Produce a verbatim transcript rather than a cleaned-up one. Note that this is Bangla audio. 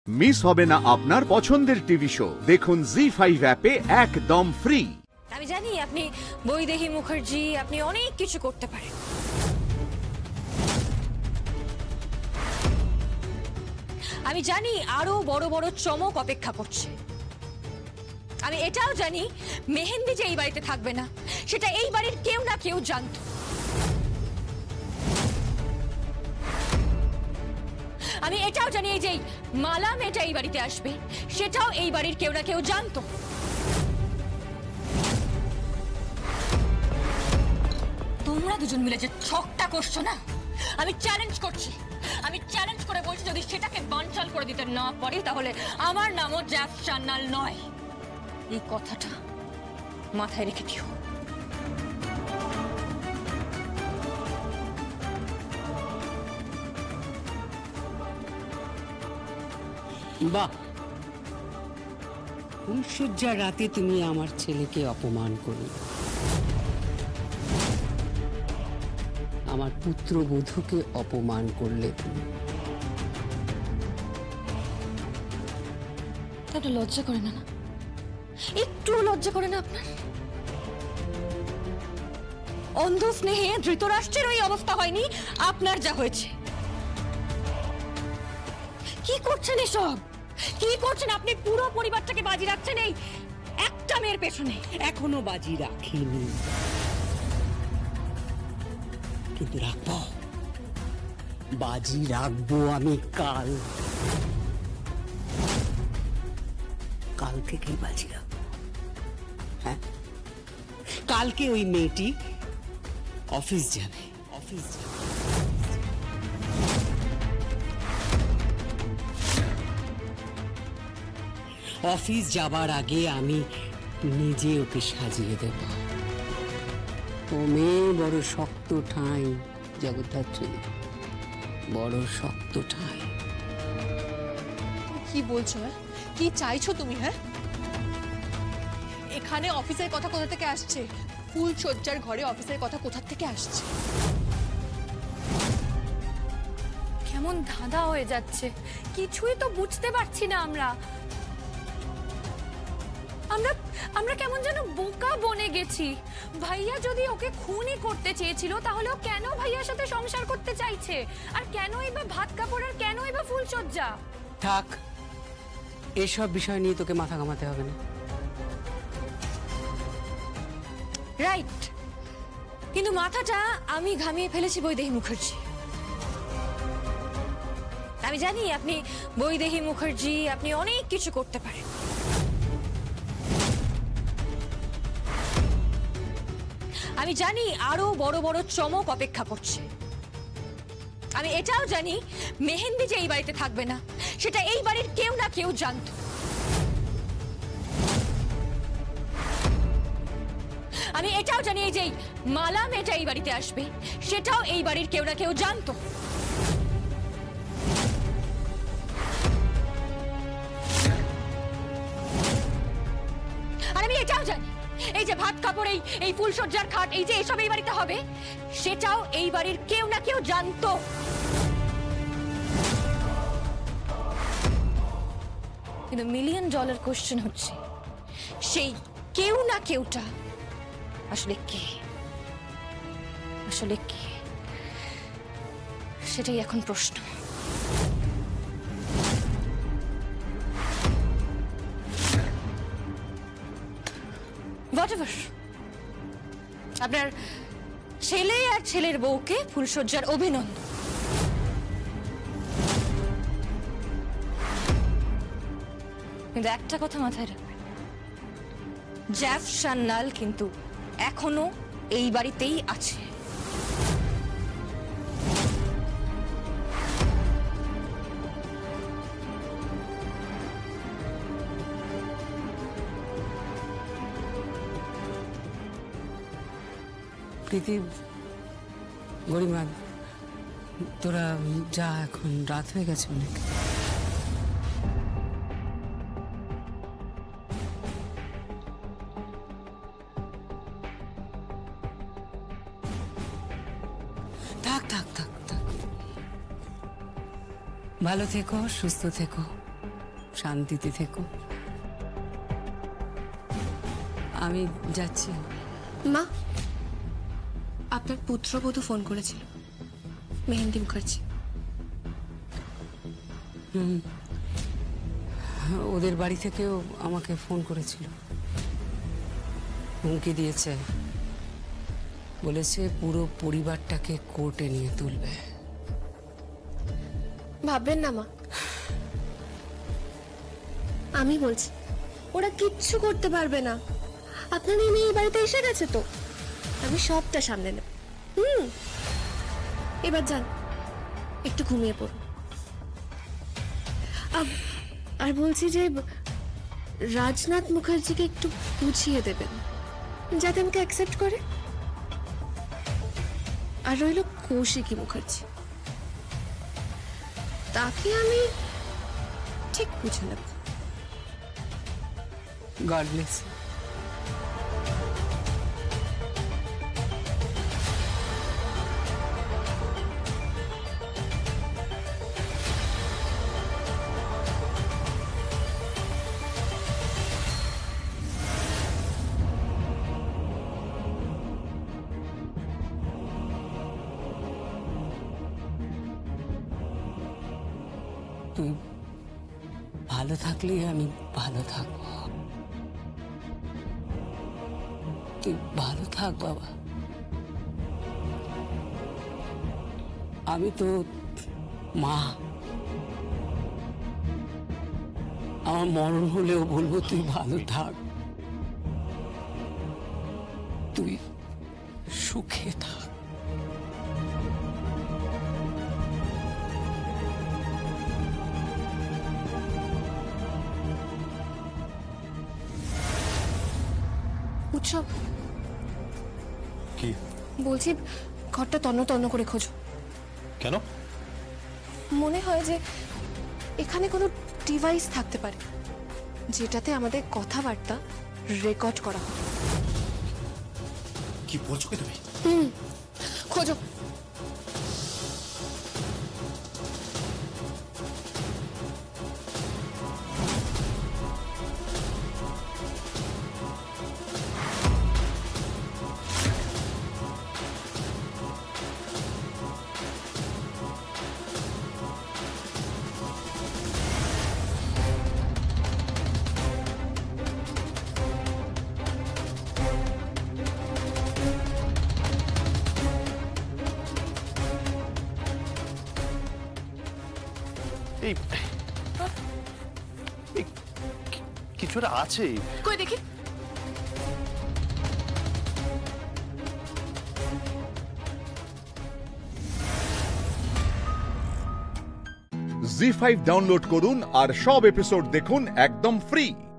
মিস হবে না আপনার পছন্দের টিভি শো, দেখুন জি ফাইভ অ্যাপে একদম ফ্রি। আমি জানি আপনি বৈদেহী মুখার্জি, আপনি অনেক কিছু করতে পারেন। আমি জানি আরো বড় বড় চমক অপেক্ষা করছে। আমি এটাও জানি মেহেন্দি যে এই বাড়িতে থাকবে না সেটা এই বাড়ির কেউ না কেউ জানত। আমি এটাও জানি এই যে মালা মেয়েটা এই বাড়িতে আসবে সেটাও এই বাড়ির কেউ না কেউ জানত। তোমরা দুজন মিলে যে ছকটা করছো না, আমি চ্যালেঞ্জ করছি, আমি চ্যালেঞ্জ করে বলছি যদি সেটাকে বানচাল করে দিতে না পারি তাহলে আমার নামও জ্যাফ সান্যাল নয়। এই কথাটা মাথায় রেখে দিও। বাহ, ফুলসজ্জার রাতে তুমি আমার ছেলেকে অপমান করলে, আমার পুত্রবধূকে অপমান করলে তুমি। তাহলে লজ্জা করে না? একটু লজ্জা করে না আপনার? অন্ধ স্নেহে ধৃতরাষ্ট্রের ওই অবস্থা হয়নি, আপনার যা হয়েছে। কি করছেন এসব? কি করছেন আপনি? পুরো পরিবারটাকে বাজি রাখছেন এই একটা মেয়ের পেছনে। এখনো বাজি রাখিনি, কিন্তু রাখবো, বাজি রাখবো আমি কাল। কাল থেকেই বাজি রাখবো। হ্যাঁ, কালকে ওই মেয়েটি অফিস যাবে, অফিস যাবে। অফিস যাবার আগে আমি নিজে ওকে সাজিয়ে দেব। ও মেয়ে বড় শক্ত ঠাঁই, জগদ্ধাত্রী, বড় শক্ত ঠাঁই। কি বলছো? কি চাইছো তুমি? হ্যাঁ, এখানে অফিসের কথা কোথা থেকে আসছে? ফুল সজ্জার ঘরে অফিসের কথা কোথা থেকে আসছে? কেমন ধাঁধা হয়ে যাচ্ছে, কিছুই তো বুঝতে পারছি না আমরা। আমরা আমরা কেমন যেন বোকা বনে গেছি। ভাইয়া যদি ওকে খুনই করতে চেয়েছিল তাহলে ও কেন ভাইয়ার সাথে সংসার করতে চাইছে? আর কেনই বা ভাত কাপড়, আর কেনই বা ফুলসজ্জা? থাক, এসব বিষয় নিয়ে তোকে মাথা ঘামাতে হবে না। রাইট, কিন্তু মাথাটা আমি ঘামিয়ে ফেলেছি বৈদেহী মুখার্জি। আমি জানি আপনি বৈদেহী মুখার্জি, আপনি অনেক কিছু করতে পারেন। আমি জানি আরো বড় বড় চমক অপেক্ষা করছে। আমি এটাও জানি মেহেন্দি যে এই বাড়িতে থাকবে না সেটা এই বাড়ির কেউ না কেউ জানত। আমি এটাও জানি এই যে মালা মেয়েটা এই বাড়িতে আসবে সেটাও এই বাড়ির কেউ না কেউ জানত। আর আমি এটাও জানি এই যে ভাত কাপড়, এই এই ফুলসজ্জার খাট, এই যে এসব এই বাড়িতে হবে সেটাও এই বাড়ির কেউ না কেউ জানত। কিন্তু মিলিয়ন ডলার কোশ্চেন হচ্ছে সেই কেউ না কেউটা আসলে কে? আসলে কে? সেটাই এখন প্রশ্ন। হোয়াটএভার, আপনার ছেলে আর ছেলের বউকে ফুলসজ্জার অভিনন্দন। কিন্তু একটা কথা মাথায় রাখবেন, জ্যাফ সান্যাল কিন্তু এখনো এই বাড়িতেই আছে। প্রীতি, গরিমা, তোরা যা, এখন রাত হয়ে গেছে অনেক। থাক থাক থাক থাক, ভালো থেকো, সুস্থ থেকো। শান্তিতে থেকো। আমি যাচ্ছি। মা, আপনার পুত্রবধূ ফোন করেছিল, মেহেন্দি মুখার্জি। হুম, ওদের বাড়ি থেকেও আমাকে ফোন করেছিল, হুমকি দিয়েছে, বলেছে পুরো পরিবারটাকে কোর্টে নিয়ে তুলবে। ভাববেন না মা, আমি বলছি ওরা কিচ্ছু করতে পারবে না। আপনার এই মেয়ে এই বাড়িতে এসে গেছে তো, আমি সবটা সামলে নেব। হুম, এবার যান, একটু ঘুমিয়ে পড়ুন। আর বলছি যে রাজনাথ মুখার্জিকে একটু বুঝিয়ে দেবেন যাতে আমাকে অ্যাকসেপ্ট করে। আর রইল কৌশিকী মুখার্জি, তাকে আমি ঠিক বুঝে নেব। God bless. তুই ভালো থাকলে আমি ভালো থাকবো। তুই ভালো থাক বাবা। আমি তো মা, আমার মরণ হলেও বলবো তুই ভালো থাক, তুই সুখে থাক। উৎসব, কি বলছি ঘরটা তন্ন তন্ন করে খোঁজো। কেন? মনে হয় যে এখানে কোনো ডিভাইস থাকতে পারে যেটাতে আমাদের কথাবার্তা রেকর্ড করা হয়। কি বলছো কি তুমি? হুম, খোঁজো। এই কিছু একটা আছে। কই দেখি। জি ফাইভ ডাউনলোড করুন আর সব এপিসোড দেখুন একদম ফ্রি।